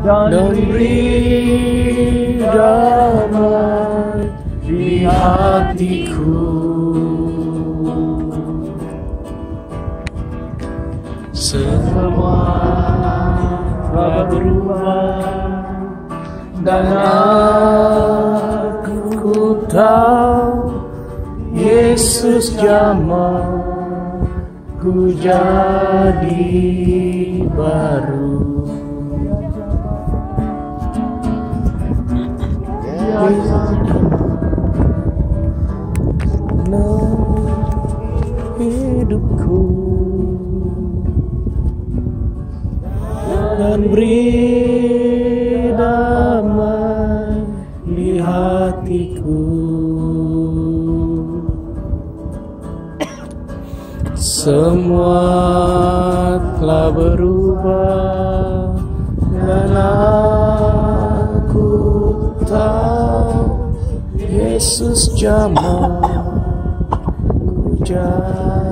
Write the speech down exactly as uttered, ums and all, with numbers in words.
dan beri damai di hatiku. Semua telah berubah dan aku tahu Yesus jamah ku jadi baru. Hidupku dan beri damai di hatiku. Semua telah berubah dan aku tahu Yesus jamah ku jadi